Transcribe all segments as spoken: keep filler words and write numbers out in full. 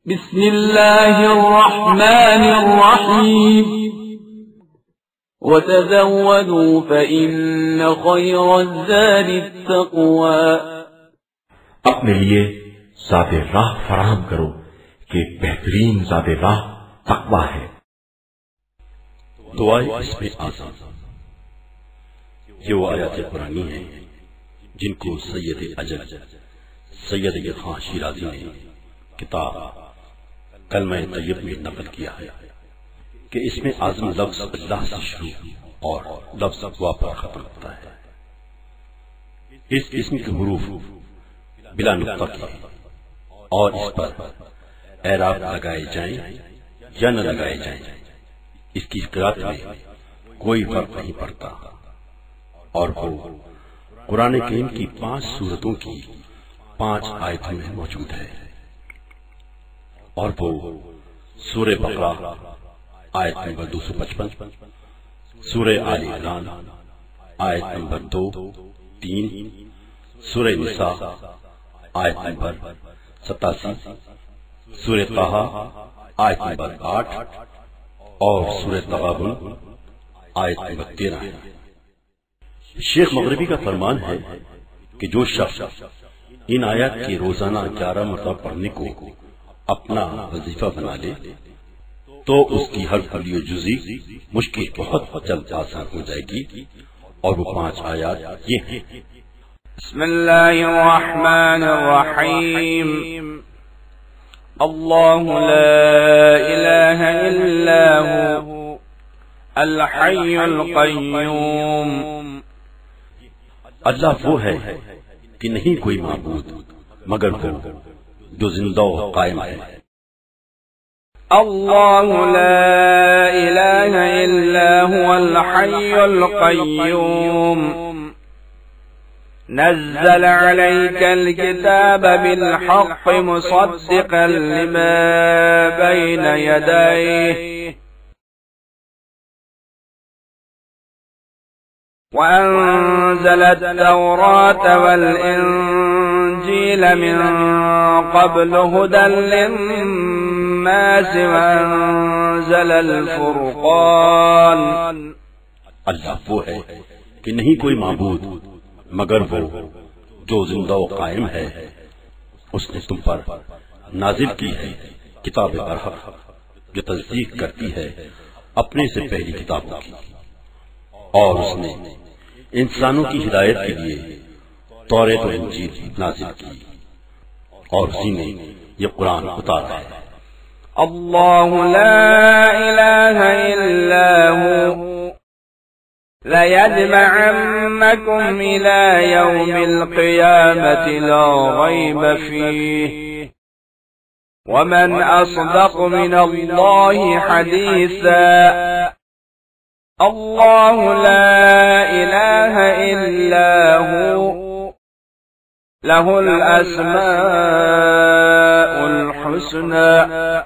بسم الله الرحمن الرحيم وتزودوا فإن خير الزاد التقوى اپنے لیے ذات راہ فراہم کرو کہ بہترین ذات راہ تقوی ہے۔ دعائے اسم اعظم یہ وہ آیات قرآنی ہیں جن کو سید اجل سید خان شیرازی نے کتاب کلمہ طیب میں نقل کیا ہے کہ اس میں اعظم لفظ اللہ سے شروع اور لفظ دعا پر ختم ہوتا ہے۔ اس اسم کے حروف بلا نقطہ کے اور اس پر اعراب لگائے جائیں یا نہ لگائے جائیں اس کی قرات میں کوئی فرق نہیں پڑتا، اور وہ قرآن کریم کی پانچ سورتوں کی پانچ آیتوں میں موجود ہے، اور وہ سورہ بقرہ آیت نمبر دو سو پچپن، سورہ آل عمران آیت نمبر دو تین، سورہ نساء آیت نمبر ستاسی، سورہ طہ آیت نمبر آٹھ اور سورہ تغابن آیت نمبر تیرہ ہے۔ شیخ مغربی کا فرمان ہے کہ جو شخص ان آیات کے روزانہ گیارہ مرتبہ پڑھنے کو اپنا وظیفہ بنا لے تو اس کی ہر کلی و جزی مشکل بہت جلد آسان ہو جائے گی، اور وہ پانچ آیات یہ ہیں۔ بسم اللہ الرحمن الرحیم اللہ لا الہ الا هو الحی القیوم، اللہ وہ ہے کہ نہیں کوئی معبود مگر وہ جو زندہ و قائم ہے۔ اللہ لا الہ الا هو الحی القیوم نزل عليك الكتاب بالحق مصدقا لما بين يديه وأنزل التوراة والإنجيل من قبل هدى للناس وأنزل الفرقان۔ اللہ وہ ہے کہ نہیں کوئی معبود مگر وہ جو زندہ و قائم ہے، اس نے تم پر نازل کی ہے کتاب برحق جو تصدیق کرتی ہے اپنے سے پہلی کتابوں کی، اور اس نے انسانوں کی ہدایت کے لیے توریت و انجیل نازل کی، اور اسی نے یہ قرآن اتارا ہے۔ اللہ لا الہ الا هو لَيَجْمَعَنَّكُمْ إِلَى يَوْمِ الْقِيَامَةِ لَا رَيْبَ فِيهِ وَمَنْ أَصْدَقُ مِنَ اللَّهِ حَدِيثًا اللہ لا الہ الا هو لہ الاسماء الحسنى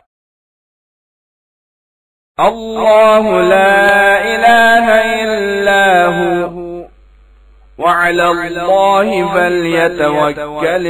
اللہ لا الہ الا هو وعلى اللہ فلیتوکل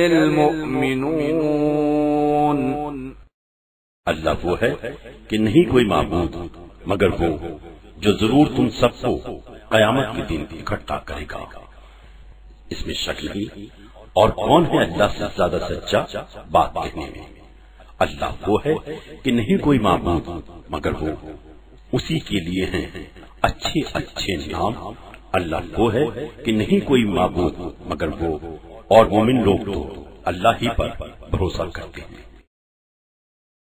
المؤمنون۔ اللہ وہ ہے کہ نہیں کوئی معبود مگر وہ جو ضرور تم سب کو قیامت کے دن اکٹھا کرے گا، اس میں شک نہیں۔ اور کون ہے اللہ سے زیادہ سچا بات کہنے میں؟ اللہ وہ ہے کہ نہیں کوئی معبود مگر وہ، اسی کے لیے ہیں اچھے اچھے نام۔ اللہ وہ ہے کہ نہیں کوئی معبود مگر وہ، اور مومن لوگ تو اللہ ہی پر بھروسہ کرتے ہیں۔